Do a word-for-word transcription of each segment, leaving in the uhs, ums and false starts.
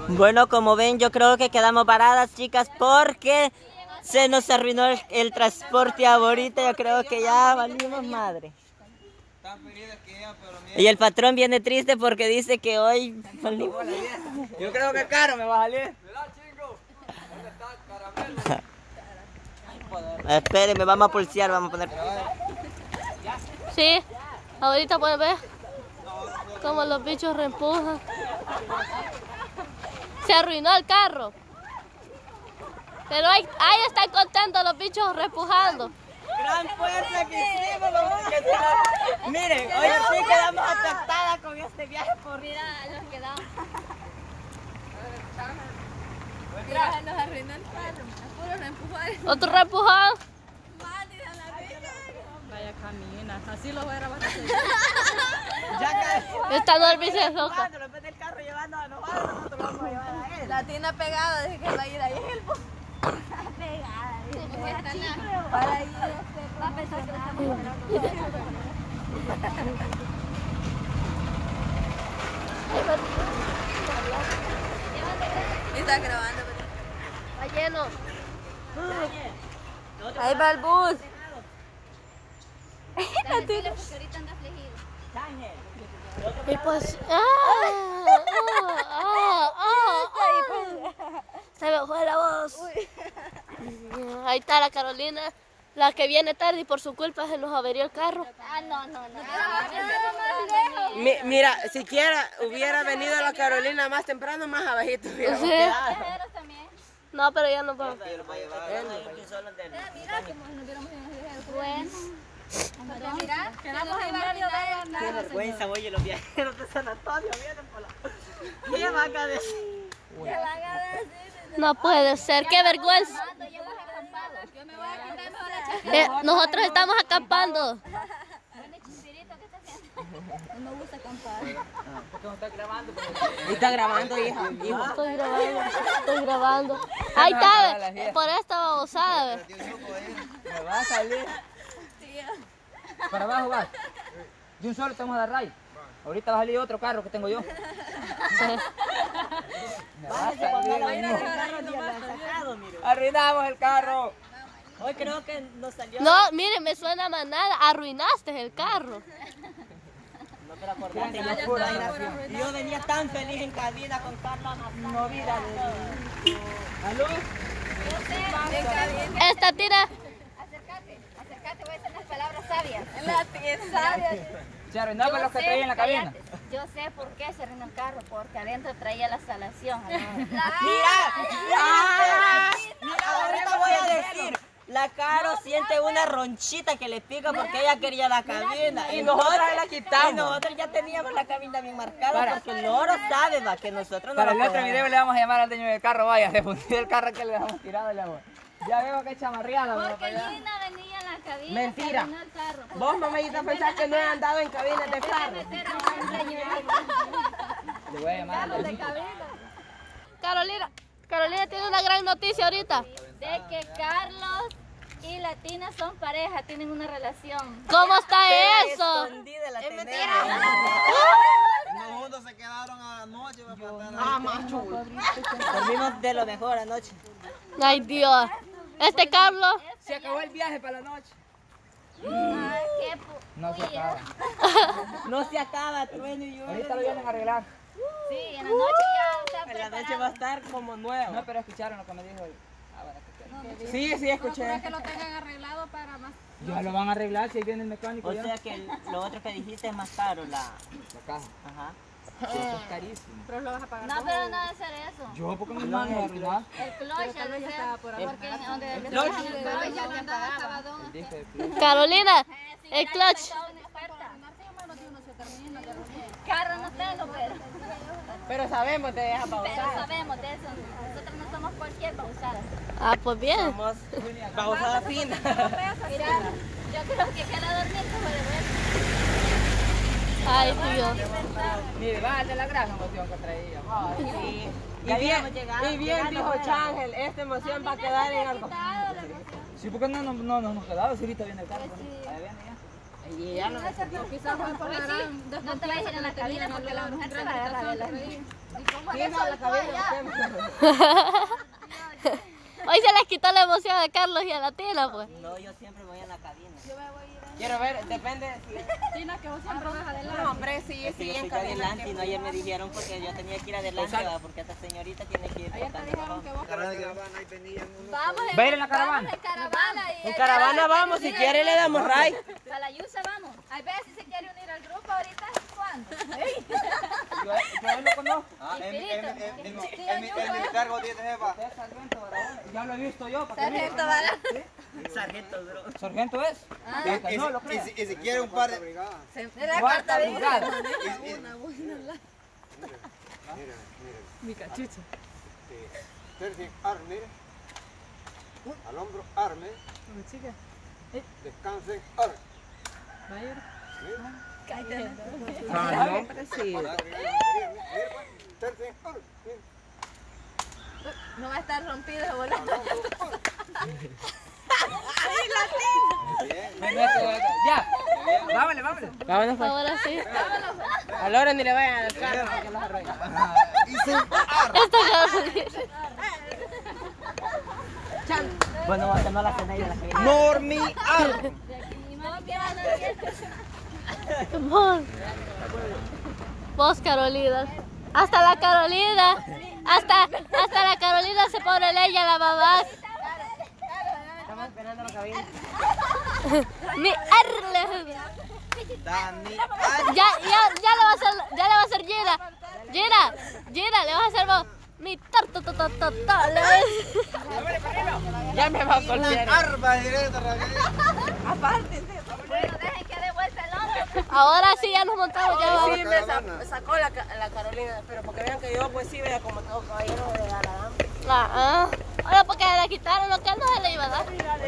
Bueno, como ven, yo creo que quedamos paradas, chicas, porque se nos arruinó el, el transporte ahorita. Yo creo que ya valimos madre. Y el patrón viene triste porque dice que hoy valimos. Yo creo que caro me va a salir. Espérenme, vamos a pulsear, vamos a poner. Sí, ahorita pueden ver cómo los bichos reempujan. Se arruinó el carro. Pero ahí, ahí están contentos los bichos reempujando. Gran fuerza que hicimos, vamos a quedar. Miren, hoy sí quedamos afectadas con este viaje por... Mira, nos quedamos. Mira, nos arruinó el carro. Puro reempujar. Otro reempujado. Vaya camina, así lo voy a grabar. Esta no es bicicleta. En el carro llevando a nosotros, nosotros vamos a llevar a él. La tiene pegada, dice que va a ir ahí. Pegada, dice. Para ir a a pensar que lo estamos está grabando, pero Está lleno. ahí va el bus. La tiene. Porque ahorita anda afligido. Y pues, ah, ah, ah, ah, se me fue la voz. Ahí está la Carolina, la que viene tarde y por su culpa se nos averió el carro. Ah, no, no, no. Ah, Mi, mira, siquiera hubiera venido la Carolina más temprano, más abajito hubiéramos Sí. quedado. también. No, pero ya no vamos. Mira, que nos hubiéramos ido. Bueno. Mira, quedamos en medio de Qué vergüenza, oye, los viajeros de San Antonio vienen por la... ¿Qué van a decir? ¿Qué van a decir? No puede ser, qué vergüenza. Yo me voy a quitar mejor la chaqueta. Eh, nosotros estamos acampando. No me gusta acampar. Y está grabando, hija. Hijo. Estoy grabando, estoy grabando. Ahí está, por esta babosada. Me va a salir. Para abajo vas. De un solo te vamos a dar ray. Ahorita va a salir otro carro que tengo yo. Me va a salir. Arruinamos el carro. Hoy creo que nos salió... No, mire, me suena manada. Arruinaste el carro. No, pero acordate, yo, yo venía tan feliz en cabina con Carlos no vida de... ¿Aló? Esta tira. Acércate, acércate, voy a decir unas palabras sabias. La tía sabia. Se arruinó con los que traía en la cabina. Yo sé por qué se arruinó el carro, porque adentro traía la salación. ¡Mira! ¡Ah! Mira, ahorita voy a decir... La Caro siente una ronchita que le pica porque ella quería la cabina. Y nosotros la quitamos. Y nosotros ya teníamos la cabina bien marcada para, porque el loro sabe, va, que nosotros no. Para el otro video le vamos a llamar al dueño del carro, vaya, de fundir el carro que le dejamos tirado. Le hago. Ya veo que chamarreada. Porque Lina venía en la cabina. Mentira. Se arruinó el carro. Vos, mamita, pensás que no he andado en cabinas de carro. Le voy a llamar al dueño. Carolina, Carolina tiene una gran noticia ahorita. De que Carlos y la Tina son pareja, tienen una relación. ¿Cómo está eso? Escondida la tenemos. No, juntos se quedaron a la noche. Ah, macho. Dormimos de lo mejor anoche. Ay, Dios. Este Carlos. Se acabó el viaje para la noche. Ay, qué pu... No se acaba. No se acaba, trueno y yo. Ahorita lo vienen a arreglar. Sí, en la noche ya está En la noche preparado. va a estar como nuevo. No, pero escucharon lo que me dijo él. Sí, sí, escuché. Que lo tengan arreglado para más. Ya lo van a arreglar si ahí viene el mecánico. O ya. sea que el- lo otro que dijiste es más caro, la... La caja. Ajá. Eso es carísimo. Pero lo vas a pagar. No, pero no debe ser eso. Yo, porque me van a arruinar. El clutch ya debe ser. Porque donde el clutch. clutch ya le pagaba. El disco de clutch. Carolina, el clutch. Carro no tengo, pero. Pero sabemos, te deja Pero pausar. sabemos de eso. Nosotros no somos cualquier pausada. Ah, pues bien. Somos pausada fina. Mira, yo creo que queda dormir como de vuelta. Ay, Dios. Mire, bájale la gran emoción que traía. Sí. Y Ya bien, habíamos llegado, y bien llegando dijo fuera. Changel, esta emoción va a quedar en algo. Sí, porque no, no, no, no nos quedaba, si ahorita viene el carro. Ahí viene ya. Y ya no me salió. Quizás Juan colarán. No te vayas a ir a la cabina porque la mujer se va a agarrar de la ¿Y cómo es eso? La cabina. Hoy se les quitó la emoción a Carlos y a la Tina, pues. No, yo siempre voy a la cabina. Yo me voy a ir a... Quiero ver, depende. Tina, que vos siempre vas adelante. No, hombre, sí, Es que sí, yo en soy cabina. adelante y no ayer me dijeron porque yo tenía que ir adelante, ¿va? Porque esta señorita tiene que ir. Ayer te dijeron que vos... Vamos ¿Va a ir en la caravana? Vamos en caravana y... En caravana vamos, si quiere le damos ray. A la Yusa vamos. A ver si se quiere unir al grupo ahorita. ¿Cuándo? Yo, yo lo conozco. Ah, en, en, en, en, en, Sí, en, en, ayuda. en militar vos tienes jefa. Usted es sargento, ¿verdad? Ya lo he visto yo. ¿para qué Sargento, me- ¿verdad? Sargento, bro. ¿Sargento es? Ah, Y, y, No, lo y, creo. si- y si quiere un par de... de la Cuarta carta de brigada. y- y- Mi cachucha. Tercien, arme, mire. Al hombro, arme. Chica. Descansen, arme. Ah, no, pero sí. Tercien, arme. No va a estar rompido de volar. Me meto, ya. Vámonos, vámonos. Vámonos pues. Ahora sí. A Laura ni le vayan a dar carro que los arrolla. Hice un Esta Carolina. Bueno, hasta no la cena y la cabina. Normi, arme. Vos. Vos, Carolina. Hasta la Carolina. Hasta, hasta la Carolina se pone leña la mamá. Estamos esperando la cabina. Mi arle. Dani, Ya, ya, ya le va a hacer, ya le va a hacer Gira. Gira, Gira, le vas a hacer vos. Mi torto, to, to, to, to, le- Ya me va a golpear. arma directa, Aparte, bueno, dejen que dé vuelta el hombro. Ahora sí ya nos montamos, ya vamos. Sí, me sa- sacó la, ca- la Carolina, pero porque vean que yo, pues sí, vea como todo caballero de la dama. Ah, ah. Ahora porque le quitaron lo que él no se le iba a dar.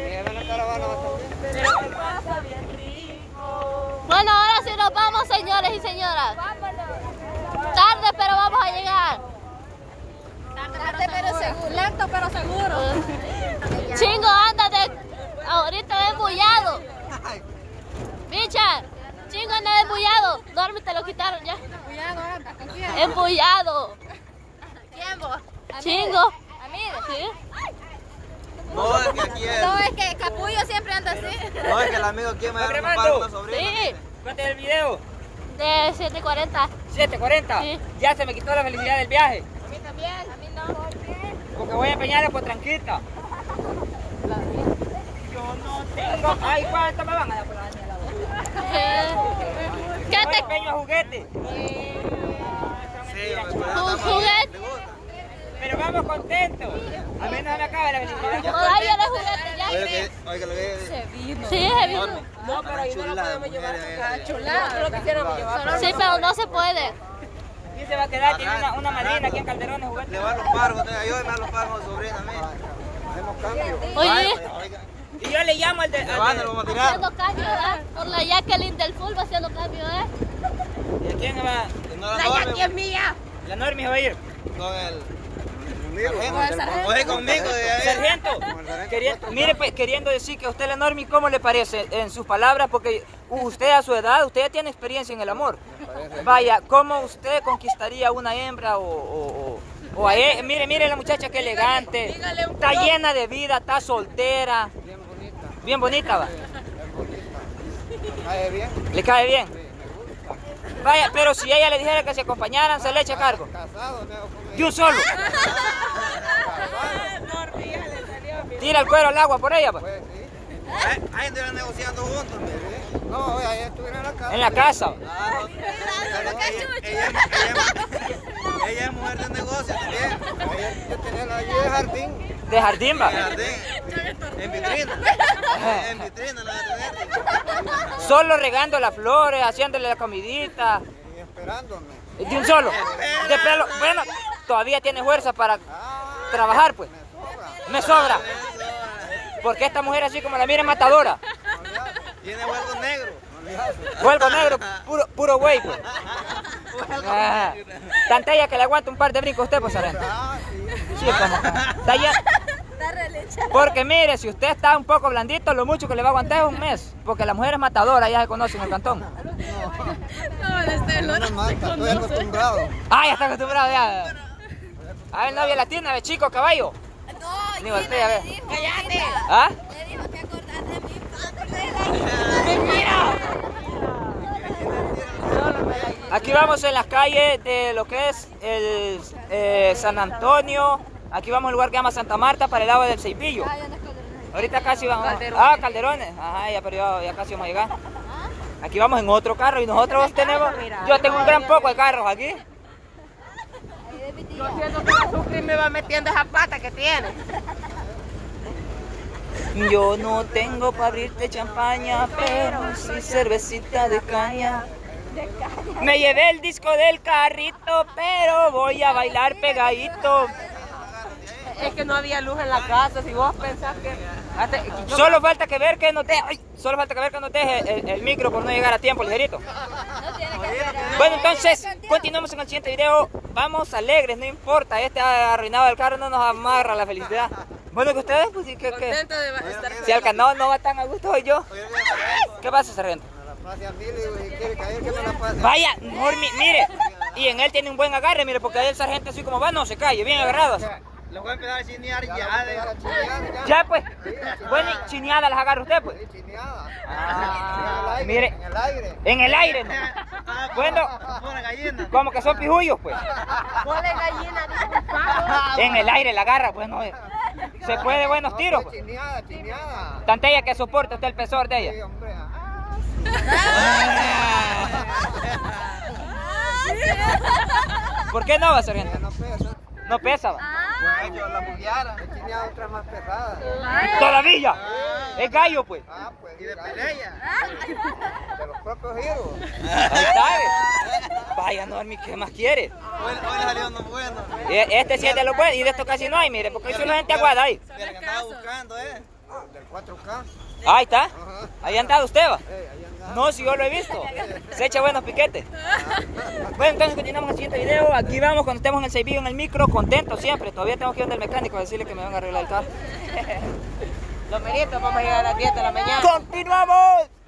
Bueno, ahora sí nos vamos, señores y señoras. Tarde, pero vamos a llegar. Tarde pero seguro. Lento pero seguro. Chingo, anda de... Ahorita de embullado. Bicha, chingo anda de embullado. Dorme, te lo quitaron ya. Cuidado, anda. ¿Con quién? Embullado. ¿Quién vos? Chingo. A mí. Sí. No, es que aquí es. No, es que Capullo siempre anda así. No, es que el amigo aquí me da un Remando. paro con la sobrina. Sí. ¿Cuánto es el video? De siete cuarenta. siete cuarenta. Sí. Ya se me quitó la felicidad del viaje. A mí también. A mí no. Porque voy a empeñarle por tranquita. Yo no tengo. Ay, ¿cuánto me van a dar por la dañada? Eh, ¿Qué Voy te... empeño a juguete. Sí, me Un juguete? Pero vamos contentos. A mí no se me acaba la felicidad. Todavía de juguete ya. Oiga, que, oiga, lo que Sí, es vino. No, pero ahí no la podemos llevar. Chulada, Chulada. Nosotros quisiéramos llevar. Sí, pero no se puede. Y se va a quedar, tiene una, una madrina aquí en Calderón de juguete. Le va a los pagos, ayúdame a los pagos, sobrina, mía. Hacemos cambio. Oye, Oiga, Y yo le llamo al de... le al van, de- lo vamos a tirar. haciendo cambio, ¿verdad? Por la Jacqueline del full va haciendo cambio, ¿eh? ¿Y a quién va? No la La norme, Jackie es mía. La Normi va a ir. con el... Sargento. Oye, conmigo. de ahí. Sargento, quería- mire, pues, queriendo decir que a usted la Normi, ¿cómo le parece en sus palabras? Porque usted a su edad, usted ya tiene experiencia en el amor. Vaya, ¿cómo usted conquistaría a una hembra o, o, o- o a él? Mire, mire la muchacha que elegante, está llena de vida, está soltera. Bien bonita, va. Cae bien. ¿Le cae bien? Vaya, pero si ella le dijera que se acompañaran, se le echa cargo. Casado, me hago con De un solo. Tira el cuero al agua por ella, pues. Ahí ahí estuvieron negociando juntos, mire. No, ahí estuvieron en la casa. En la casa. Ah, no. Ella, ella, ella, ella es mujer de negocio también. Yo tenía la allí de jardín. De jardín, va. De jardín. En vitrina. En vitrina la de tener. Solo regando las flores, haciéndole la comidita. Y esperándome. De un solo. De pelo. Bueno, todavía tiene fuerza para trabajar, pues. Me sobra. Porque esta mujer así como la mira es matadora. Tiene huevo negro. Vuelvo negro, puro, puro güey, pues. Ah, tanta ella que le aguanta un par de brincos a usted, pues, Sargento. Ah, sí. Sí, como. Está ya- Está re Porque mire, si usted está un poco blandito, lo mucho que le va a aguantar es un mes. Porque la mujer es matadora, ya se conoce en el cantón. No, este No me mata, estoy acostumbrado. Ah, ya está acostumbrado ya. A ver, novia latina, ve chico, caballo. No, Ni voltea, a ver. cállate. ¿Ah? Le dijo que acordate de mi padre. Aquí vamos en las calles de lo que es el eh, San Antonio. Aquí vamos al lugar que se llama Santa Marta para el lado del Ceipillo. Ahorita casi vamos. Ah, Calderones. Ajá, ya, pero ya, ya casi vamos a llegar. Aquí vamos en otro carro y nosotros tenemos. Yo tengo un gran poco de carros aquí. Yo siento que la Sucri me va metiendo esa pata que tiene. Yo no tengo para abrirte champaña, pero sí cervecita de caña. Me llevé el disco del carrito, pero voy a bailar pegadito. Es que no había luz en la casa, si vos pensás que... Hasta- yo- Solo falta que ver que no te, ay, solo falta que ver que no te deje el, el micro por no llegar a tiempo, ligerito. Bueno, entonces, continuamos en el siguiente video. Vamos alegres, no importa, este arruinado del carro no nos amarra la felicidad. Bueno, que ustedes, pues, sí, que, que Contento de estar si al canal no va tan a gusto, soy yo. ¿Qué pasa, sargento? Me la pase a mí, le digo, si quiere caer, que me la pase. Vaya, mejor, mi- mire, y en él tiene un buen agarre, mire, porque ahí el sargento así como va, no se calle, bien agarrado. Lo voy a empezar a chinear ya, de la chineada. Ya, pues, bueno, y chineada las agarra usted, pues. Sí, chineada. Ah, En el mire. aire, en el aire. En el aire, ¿no? Bueno, Pura gallina. como que son pijullos, pues. Ponle gallina, disculpa. En el aire la agarra, pues, no. Se puede buenos tiros, pues. Chineada, chineada. Tanta ella que soporta usted el pesor de Sí, ella. hombre. ¿Por qué no va, Ya sargento? no pesa. No pesa, va. Pues yo la bugueara. He chineado otras más pesadas. Todavía. Es gallo, pues. Ah, pues. Y de pelea. De los propios giros. Ahí está, ve. Vaya, Normi, ¿qué más quiere? Hoy le salió uno bueno. E- Este sí es de los buenos y de esto casi no hay, mire, porque hay una gente aguada ahí. Mira que andaba buscando, ¿eh? Del cuatro K. Ahí está. Ahí ha andado usted, va. Eh, ahí andaba. No, si yo lo he visto. Se echa buenos piquetes. Bueno, entonces continuamos el siguiente video. Aquí vamos cuando estemos en el Ceipillo en el micro, contentos siempre. Todavía tengo que ir donde el mecánico a decirle que me van a arreglar el carro. Los meritos, vamos a llegar a las diez de la mañana. ¡Continuamos!